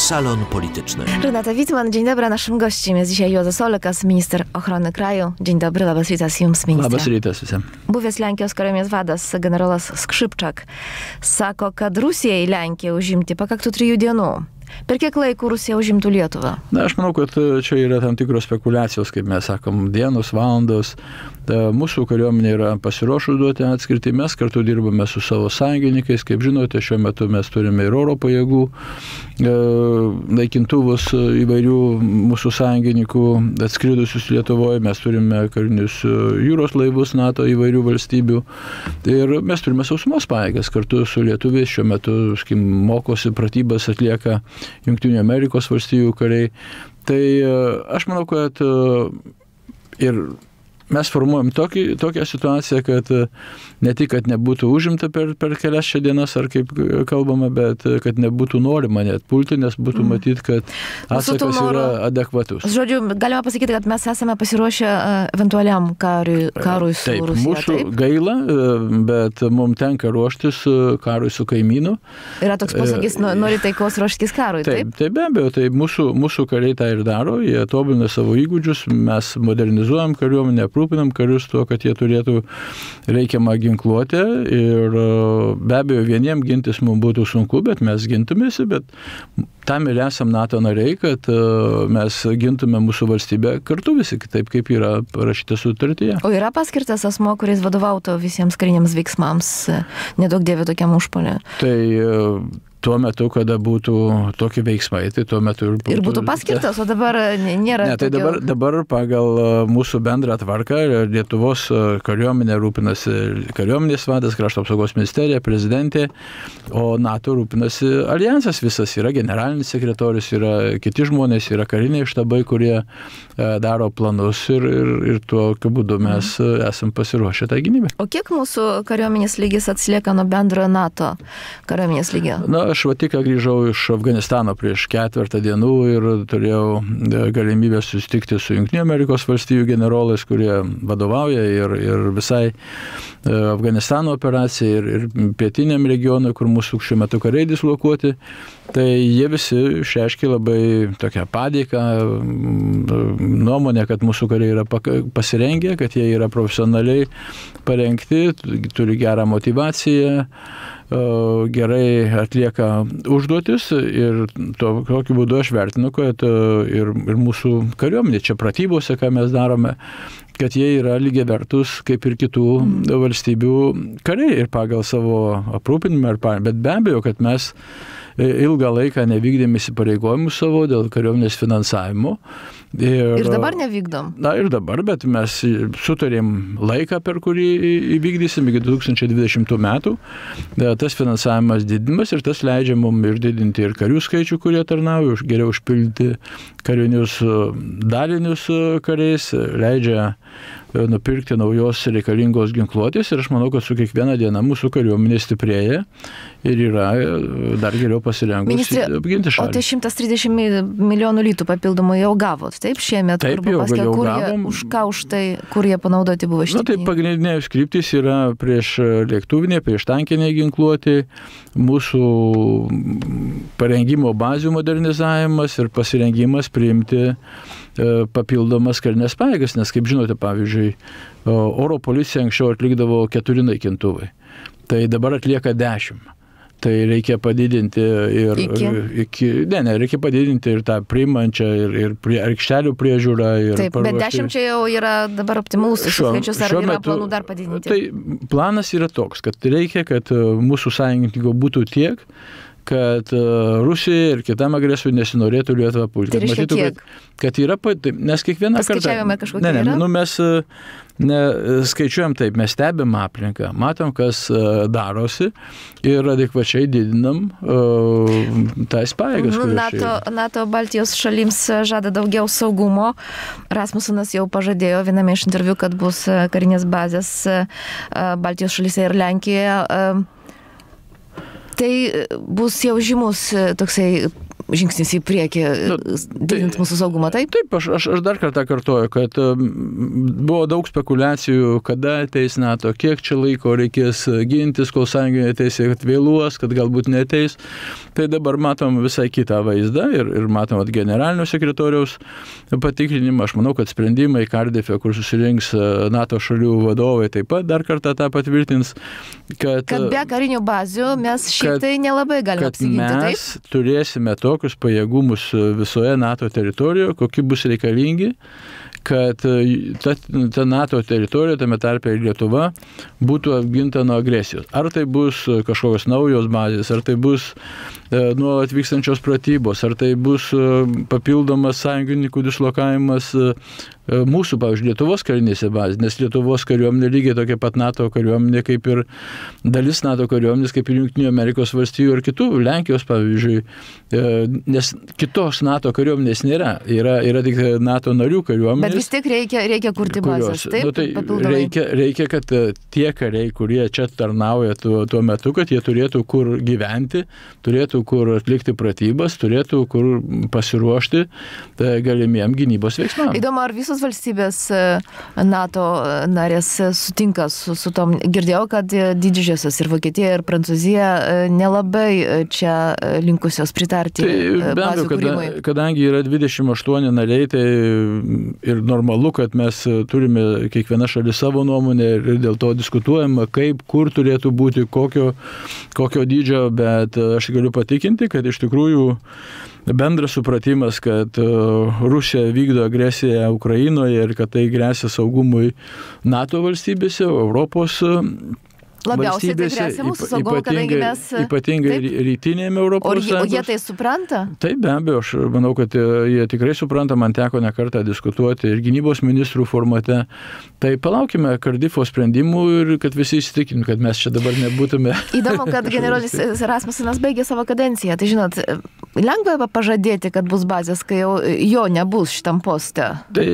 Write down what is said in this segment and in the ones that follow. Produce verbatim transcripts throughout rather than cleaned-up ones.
Salon Polityczny. Renata Wittmann, dzień dobry. Naszym gościem jest dzisiaj Juozas Olekas, minister ochrony kraju. Dzień dobry, labas rytas jums, ministre. Labas rytas visiems. Buvęs Lenkijos kariuomenės vadas generolas Skrzypčak sako, kad Rusijai Lenkiją užimti pakaktų trijų dienų. Per kiek laiko Rusija užimtų Lietuvą? Na, aš manau, kad čia yra tam tikros spekulacijos, kaip mes sakom, dienos, valandos. Mūsų kariuomenė yra pasiruošus duoti atskirtį, mes kartu dirbame su savo sąjungininkais. Kaip žinote, šiuo metu mes turime ir oro pajėgų naikintuvus įvairių mūsų sąjungininkų atskridusius Lietuvoje. Mes turime karinius jūros laivus NATO įvairių valstybių. Ir mes turime sausumos pajėgas kartu su lietuviais. Šiuo metu, skim, mokosi, pratybas atlieka Jungtinių Amerikos valstijų kariai. Tai aš manau, kad ir mes formuojam tokį, tokią situaciją, kad ne tik, kad nebūtų užimta per, per kelias šią dienas, ar kaip kalbama, bet kad nebūtų norima net pulti, nes būtų mm. matyti, kad atsakas yra adekvatus. Žodžiu, galima pasakyti, kad mes esame pasiruošę eventualiam karui, karui su taip, Rusija. Mūsų taip, mūsų gaila, bet mums tenka ruoštis karui su kaimynu. Yra toks pasakys, nori taikos ruoštis karui, taip? Taip, taip be abejo, tai mūsų, mūsų kariai tą ir daro, jie tobulina savo įgūdžius, mes modernizuojam kariuomenę, aprūpinam karius tuo, kad jie turėtų reikiamą ginkluotę ir be abejo vieniems gintis mums būtų sunku, bet mes gintumėsi, bet tam ir esam NATO nariai, kad mes gintume mūsų valstybę kartu visi, taip kaip yra parašyta sutartyje. O yra paskirtas asmo, kuris vadovautų visiems kariniams veiksmams, nedaug dėvė tokiam užpuolė? Tai tuo metu, kada būtų tokie veiksmai, tai tuo metu ir būtų... Ir būtų paskirtas, o dabar nėra... Ne, tai tokio... dabar, dabar pagal mūsų bendrą tvarką Lietuvos kariuomenė rūpinasi kariuomenės vadas, krašto apsaugos ministerija, prezidentė, o NATO rūpinasi alijansas visas, yra generalinis sekretorius, yra kiti žmonės, yra kariniai štabai, kurie daro planus ir, ir, ir tokiu būdu mes mm. esam pasiruošę tą gynybę. O kiek mūsų kariuomenės lygis atsilieka nuo bendrojo NATO kariuomenės lygio? Na, aš va tik grįžau iš Afganistano prieš ketvertą dienų ir turėjau galimybę susitikti su Jungtinių Amerikos valstijų generolais, kurie vadovauja ir, ir visai Afganistano operacijai ir, ir pietiniam regionui, kur mūsų šiuo metu kariai dislokuoti. Tai jie visi išreiškė labai tokią padėką, nuomonę, kad mūsų kariai yra pasirengę, kad jie yra profesionaliai parengti, turi gerą motyvaciją, gerai atlieka užduotis ir to, tokiu būdu aš vertinu, kad ir, ir mūsų kariuomenė čia pratybose, ką mes darome, kad jie yra lygiavertus kaip ir kitų mm. valstybių kariai ir pagal savo aprūpinimą, bet be abejo, kad mes ilgą laiką nevykdėm įsipareigojimus savo dėl kariuomenės finansavimo. Ir, ir dabar nevykdom? Na ir dabar, bet mes sutarėm laiką, per kurį įvykdysim iki du tūkstančiai dvidešimtų metų. Tas finansavimas didinimas ir tas leidžia mums ir didinti ir karių skaičių, kurie tarnauja, geriau užpildyti karinius dalinius kariais, leidžia nupirkti naujos reikalingos ginkluotės ir aš manau, kad su kiekviena diena mūsų kariuomenė stiprėja ir yra dar geriau pasirengusi apginti šalį. O tai šimtas trisdešimt milijonų litų papildomų jau gavot, taip, šiemet? Taip, jau, jau kur gavom. Jie, už ką už tai, kur jie panaudoti buvo šitie? Na, tai pagrindinės kryptys yra prieš lėktuvinė, prieš tankinė ginkluotė, mūsų parengimo bazių modernizavimas ir pasirengimas priimti papildomas karinės pajėgas, nes, kaip žinote, pavyzdžiui, oro policija anksčiau atlikdavo keturi naikintuvai, tai dabar atlieka dešimt. Tai reikia padidinti ir... Iki? iki ne, ne, reikia padidinti ir tą priimančią, ir, ir prie, aikštelių priežiūrą. Ir taip, paruošti. Bet dešimt čia jau yra dabar optimalus skaičius, ar yra metu, planų dar padidinti? Tai planas yra toks, kad reikia, kad mūsų sąjungininkų būtų tiek, kad Rusija ir kitam agresoriui nesinorėtų Lietuvą pulti. Tai reiškia Matytų, kiek? Kad, kad yra, nes kiekvieną kartą... Paskaičiavimai kažkokie ne, ne, yra? Nu, mes ne, skaičiuojam taip, mes stebim aplinką, matom, kas darosi ir adekvačiai didinam uh, tais pajėgas. Nu, NATO, NATO Baltijos šalims žada daugiau saugumo. Rasmusenas jau pažadėjo viename iš interviu, kad bus karinės bazės Baltijos šalyse ir Lenkijoje. Tai bus jau žymus toksai žingsnis į priekį, nu, didinti tai, mūsų saugumą, taip? Taip, aš, aš, aš dar kartą kartuoju, kad buvo daug spekulacijų, kada ateis NATO, kiek čia laiko reikės gintis, kol sąjungai ateis, kad vėluos, kad galbūt neateis. Tai dabar matom visai kitą vaizdą ir, ir matom at generalinio sekretoriaus patikrinimą. Aš manau, kad sprendimai Kardife, kur susirinks NATO šalių vadovai, taip pat dar kartą tą patvirtins, kad, kad be karinių bazių mes šitai nelabai galime apsiginti, taip? Mes turėsime tokius pajėgumus visoje NATO teritorijoje, kokie bus reikalingi, kad ta, ta NATO teritorija, tame tarpe ir Lietuva, būtų apginta nuo agresijos. Ar tai bus kažkokios naujos bazės, ar tai bus e, nuolat vykstančios pratybos, ar tai bus e, papildomas sąjungininkų dislokavimas e, mūsų, pavyzdžiui, Lietuvos karinėse bazėse, nes Lietuvos kariuomenė lygiai tokia pat NATO kariuomenė, kaip ir dalis NATO kariuomenės, kaip ir Jungtinių Amerikos valstijų ir kitų, Lenkijos, pavyzdžiui, nes kitos NATO kariuomenės nėra, yra, yra tik NATO narių kariuomenės. Bet vis tik reikia, reikia kurti bazės, taip? Nu, tai reikia, reikia, kad tie kariai, kurie čia tarnauja tuo, tuo metu, kad jie turėtų kur gyventi, turėtų kur atlikti pratybas, turėtų kur pasiruošti galimiem gynybos veiksmams. Įdomu, ar visos valstybės NATO narės sutinka su, su tom. Girdėjau, kad didžiosios ir Vokietija, ir Prancūzija nelabai čia linkusios pritarti tai, bazių kūrimui. Kada, kadangi yra dvidešimt aštuoni nariai, tai ir normalu, kad mes turime kiekviena šalis savo nuomonę ir dėl to diskutuojama, kaip, kur turėtų būti, kokio, kokio dydžio, bet aš galiu patikinti, kad iš tikrųjų bendras supratimas, kad Rusija vykdo agresiją Ukrainoje ir kad tai gresia saugumui NATO valstybėse, Europos labiausiai tai gresia mūsų saugumui, kadangi mes... Ypatingai taip, rytinėme Europos Sąjungos. O jie tai supranta? Taip, be abejo, aš manau, kad jie tikrai supranta, man teko ne kartą diskutuoti ir gynybos ministrų formate. Tai palaukime Kardifo sprendimų ir kad visi įsitikim, kad mes čia dabar nebūtume. Įdomu, kad generolis Rasmusenas baigė savo kadenciją. Tai žinot, lengva pažadėti, kad bus bazės, kai jau jo nebus šitam poste. Tai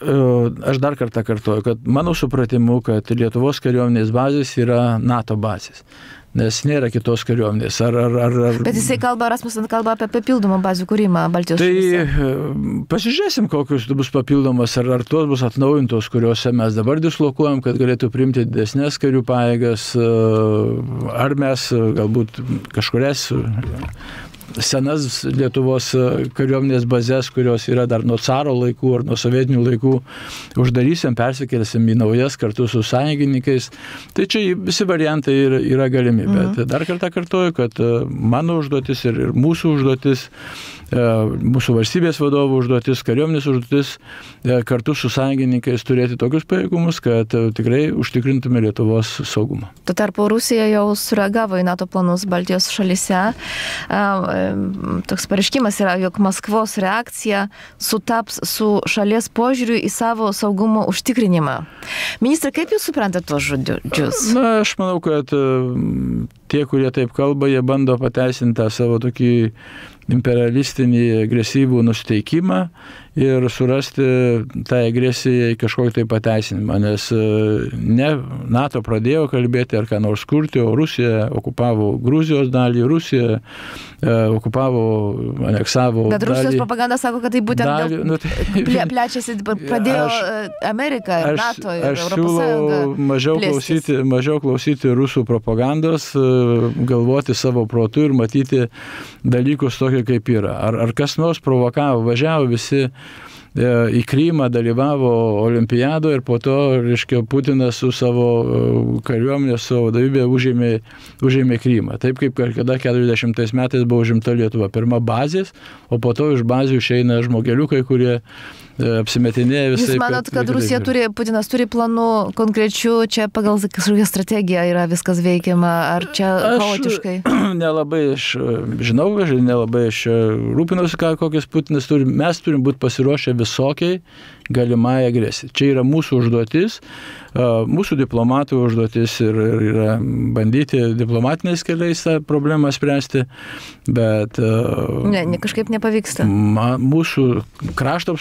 aš dar kartą kartuoju, kad mano supratimu, kad Lietuvos kariuomenės bazės yra NATO bazės, nes nėra kitos kariuomenės. Ar, ar, ar, ar... Bet jisai kalba, Rasmussen kalba apie papildomą bazių kūrimą Baltijos šalyse. Tai pasižiūrėsim, kokius bus papildomas, ar, ar tos bus atnaujintos, kuriuose mes dabar dislokuojam, kad galėtų priimti didesnės karių pajėgas, ar mes galbūt kažkurias senas Lietuvos kariuomenės bazės, kurios yra dar nuo caro laikų ar nuo sovietinių laikų, uždarysim, persikelsim į naujas kartu su sąjungininkais. Tai čia visi variantai yra, yra galimi. Mhm. Bet dar kartą kartuoju, kad mano užduotis ir, ir mūsų užduotis, mūsų valstybės vadovų užduotis, kariuomenės užduotis kartu su sąjungininkais turėti tokius pajėgumus, kad tikrai užtikrintume Lietuvos saugumą. Tuo tarpu Rusija jau sureagavo į NATO planus Baltijos šalyse. Toks pareiškimas yra, jog Maskvos reakcija sutaps su šalies požiūriu į savo saugumo užtikrinimą. Ministrai, kaip jūs suprantate tuos žodžius? Na, aš manau, kad tie, kurie taip kalba, jie bando pateisinti tą savo tokį imperialistinį agresyvų nusteikimą ir surasti tą agresiją į kažkokį tai pateisinimą, nes ne NATO pradėjo kalbėti ar ką nors kurti, o Rusija okupavo Gruzijos dalį, Rusija okupavo, aneksavo Bet Rusijos dalį, propaganda sako, kad tai būtent dalį, dėl, nu, tai, ple, plečiasi, pradėjo aš, Amerika ir aš, NATO ir aš Europos Sąjunga mažiau klausyti, mažiau klausyti rusų propagandos, galvoti savo protu ir matyti dalykus tokie, kaip yra. Ar, ar kas nors provokavo, važiavo visi į Krymą, dalyvavo olimpiadoje ir po to, reiškia, Putinas su savo kariuomenės, savo vadovybė užėmė, užėmė Krymą. Taip kaip kada keturiasdešimtais metais buvo užimta Lietuva. Pirma bazės, o po to iš bazių išeina žmogeliukai, kurie apsimetinėja visai. Jūs manot, kad Rusija turi, Putinas turi planų konkrečių, čia pagal kažkokią strategiją yra viskas veikiama, ar čia chaotiškai? Aš nelabai aš žinau, nelabai aš rūpinuosi, kokias Putinas turi. Mes turim būti pasiruošę visokiai galimai agresijai. Čia yra mūsų užduotis, mūsų diplomatų užduotis ir yra bandyti diplomatiniais keliais tą problemą spręsti, bet ne, ne, kažkaip nepavyksta. Ma, mūsų krašto apsaugos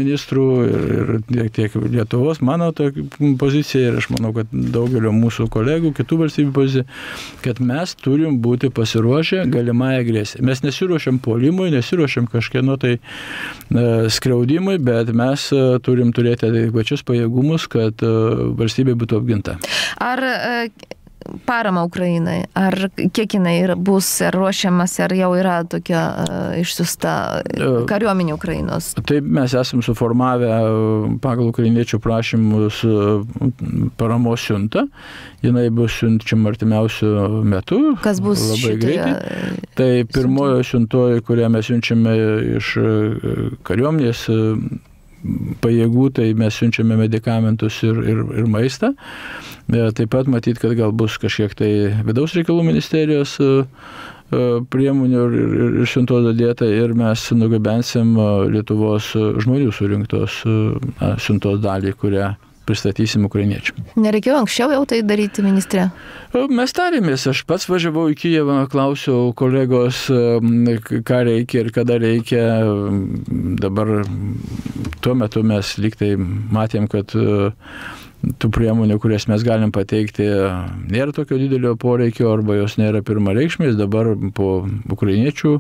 ministrų ir tiek, tiek Lietuvos, mano pozicija ir aš manau, kad daugelio mūsų kolegų, kitų valstybių pozicija, kad mes turim būti pasiruošę galimai agresijai. Mes nesiruošiam puolimui, nesiruošiam kažkieno tai skriaudimui, bet mes turim turėti adekvačius pajėgumus, kad valstybė būtų apginta. Ar parama Ukrainai, ar kiek jinai bus ar ruošiamas, ar jau yra tokia uh, išsiusta kariuomenė Ukrainos? Taip, mes esam suformavę pagal ukrainiečių prašymus paramos siuntą. Jinai bus siunčiama artimiausių metų. Kas bus labai šitoje? greitai. Tai pirmojo siuntoji, kurią mes siunčiame iš kariuomenės pajėgų, tai mes siunčiame medikamentus ir, ir, ir maistą. Taip pat matyt, kad gal bus kažkiek tai vidaus reikalų ministerijos priemonių ir, ir, ir siuntos dadėta ir mes nugabensim Lietuvos žmonių surinktos siuntos dalį, kurią pristatysim ukrainiečiam. Nereikėjo anksčiau jau tai daryti, ministrė? Mes tarėmės, aš pats važiavau į Kijevą, klausiau kolegos, ką reikia ir kada reikia. Dabar tuo metu mes lyg tai matėm, kad tų priemonių, kurias mes galim pateikti, nėra tokio didelio poreikio arba jos nėra pirmareikšmės. Dabar po ukrainiečių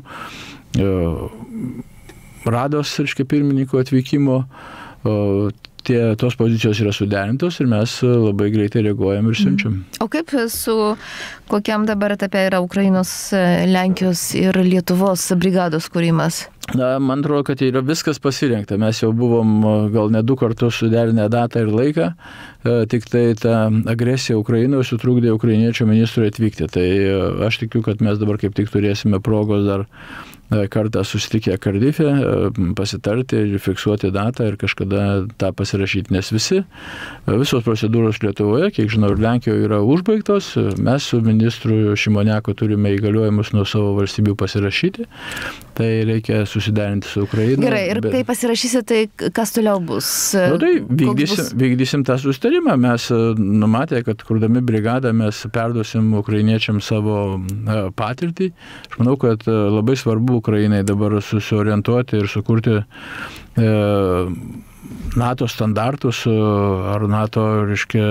Rados, reiškia, pirmininko atvykimo tie, tos pozicijos yra suderintos ir mes labai greitai reaguojam ir siunčiam. O kaip su kokiam dabar etape yra Ukrainos, Lenkijos ir Lietuvos brigados kūrimas? Na, man atrodo, kad yra viskas pasirinkta. Mes jau buvom gal ne du kartus suderinę datą ir laiką, tik tai ta agresija Ukrainoje sutrukdė ukrainiečių ministrui atvykti. Tai aš tikiu, kad mes dabar kaip tik turėsime progos dar kartą susitikę Kardife, pasitarti ir fiksuoti datą ir kažkada tą pasirašyti, nes visi, visos procedūros Lietuvoje, kiek žinau, ir Lenkijoje yra užbaigtos. Mes su ministru Šimoniaku turime įgaliojimus nuo savo valstybių pasirašyti, tai reikia susiderinti su Ukraina. Gerai, ir bet... kai pasirašysi, tai kas toliau bus? Nu, tai vykdysim, bus? vykdysim tą susitarimą. Mes numatė, kad kurdami brigadą mes perduosim ukrainiečiam savo patirtį. Aš manau, kad labai svarbu Ukrainai dabar susiorientuoti ir sukurti e, NATO standartus ar NATO, reiškia,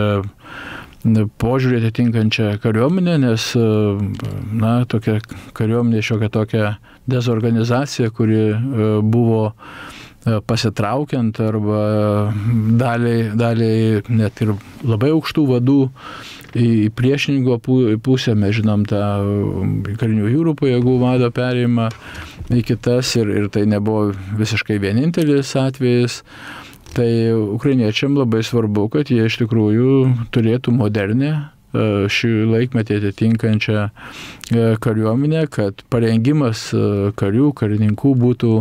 požiūrį atitinkančią kariuomenę, nes na, tokia kariuomenė šiokia tokia dezorganizacija, kuri buvo pasitraukiant arba daliai, daliai net ir labai aukštų vadų į priešininko pusę, mes žinom tą karinių jūrų pajėgų vado perėjimą į kitas ir, ir tai nebuvo visiškai vienintelis atvejis. Tai ukrainiečiam labai svarbu, kad jie iš tikrųjų turėtų modernę šį laikmetį atitinkančią kariuomenę, kad parengimas karių, karininkų būtų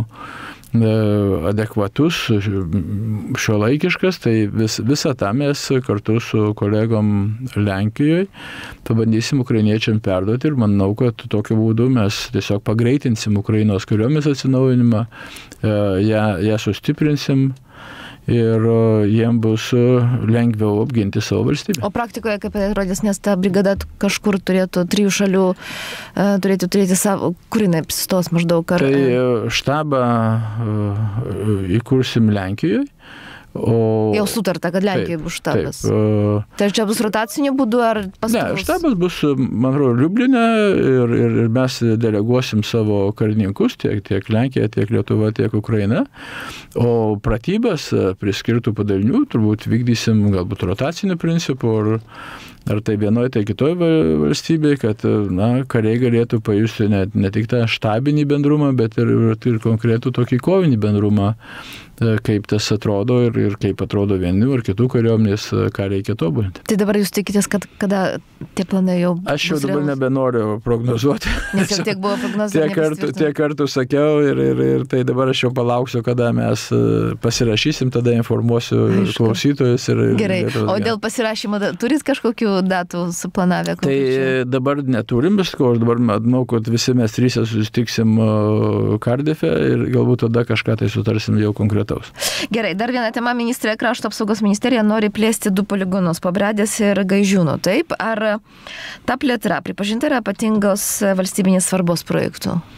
adekvatus, šiuolaikiškas, tai vis, visą tą mes kartu su kolegom Lenkijoje pabandysim ukrainiečiam perduoti ir manau, kad tokiu būdu mes tiesiog pagreitinsim Ukrainos kariuomenės atsinaujinimą, ją, ją sustiprinsim ir jiem bus lengviau apginti savo valstybę. O praktikoje kaip atrodys, nes ta brigada kažkur turėtų trijų šalių turėtų turėti savo, kur jinai apsistos maždaug? Ar... Tai štabą įkursim Lenkijoje. O... Jau sutarta, kad Lenkijai bus štabas. Taip, uh... Tai čia bus rotaciniu būdu ar pastovus? Ne, štabas bus, man atrodo, Liubline ir, ir, ir mes deleguosim savo karininkus tiek, tiek Lenkija, tiek Lietuva, tiek Ukraina. O pratybas priskirtų padalinių turbūt vykdysim galbūt rotaciniu principu ar, ar tai vienoje, tai kitoje valstybėje, kad na, kariai galėtų pajusti ne, ne tik tą štabinį bendrumą, bet ir, ir konkretų tokį kovinį bendrumą, kaip tas atrodo ir, ir kaip atrodo vienių ar kitų kariuomenės, ką reikia tobulinti. Tai dabar jūs tikitės, kad kada tie planai jau bus Aš jau dabar realus? Nebenoriu prognozuoti. Nes jau tiek buvo prognozuoti. Tiek kartų, tiek kartų sakiau ir, ir, ir tai dabar aš jau palauksiu, kada mes pasirašysim, tada informuosiu Aišku. klausytojus. Ir, Gerai, ir o dėl pasirašymo turit kažkokių datų suplanavę? Tai dabar neturim, bet aš dabar manau, kad visi mes trysia susitiksim Kardife ir galbūt tada kažką tai sutarsim jau konkretų. Gerai, dar viena tema, ministrė, Krašto apsaugos ministerija nori plėsti du poligonus, Pabradės ir Gaižiūnų, taip? Ar ta plėtra pripažinta yra ypatingos valstybinės svarbos projektų?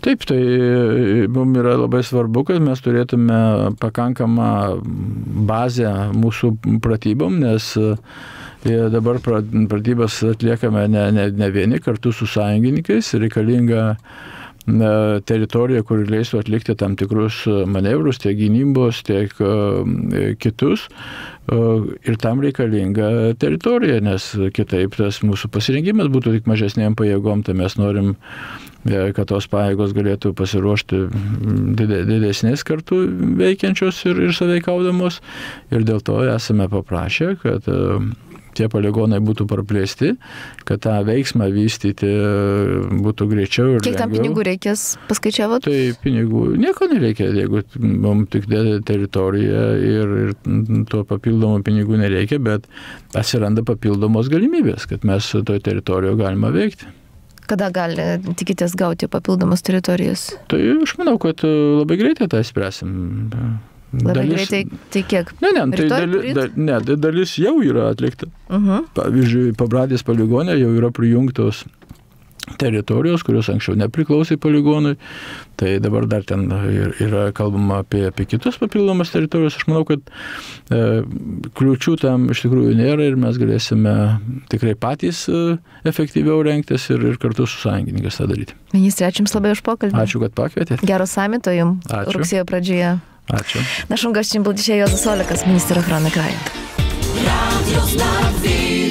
Taip, tai mums yra labai svarbu, kad mes turėtume pakankamą bazę mūsų pratybom, nes dabar pratybas atliekame ne, ne, ne vieni kartu su sąjungininkais, reikalinga teritorija, kur leistų atlikti tam tikrus manevrus, tiek gynybos, tiek kitus. Ir tam reikalinga teritorija, nes kitaip tas mūsų pasirengimas būtų tik mažesnėm pajėgom, tai mes norim, kad tos pajėgos galėtų pasiruošti didesnės kartu veikiančios ir, ir saveikaudamos. Ir dėl to esame paprašę, kad tie poligonai būtų praplėsti, kad tą veiksmą vystyti būtų greičiau ir Kiek lengviau. Tam pinigų reikės paskaičiavot? Tai pinigų nieko nereikia, jeigu mums tik dėdė teritoriją ir, ir to papildomų pinigų nereikia, bet atsiranda papildomos galimybės, kad mes toje teritorijoje galima veikti. Kada gali tikitės gauti papildomas teritorijas? Tai aš manau, kad labai greitai tą spręsim. Labai dalis, greitai, tai kiek? Ne, ne, tai dali, da, ne, dalis jau yra atlikta. Uh-huh. Pavyzdžiui, Pabradės poligone jau yra prijungtos teritorijos, kurios anksčiau nepriklausė poligonui, tai dabar dar ten yra kalbama apie, apie kitus papildomas teritorijos. Aš manau, kad e, kliūčių tam iš tikrųjų nėra ir mes galėsime tikrai patys e, efektyviau rengtis ir, ir kartu su sąjungininkas tą daryti. Ministrė, ačiū Jums labai už pokalbį. Ačiū, kad pakvietėte. Gero samito Jums rugsėjo pradžioje. Ačiū. Нашим гостем был dzisiaj Józef Olekas, министр охраны края.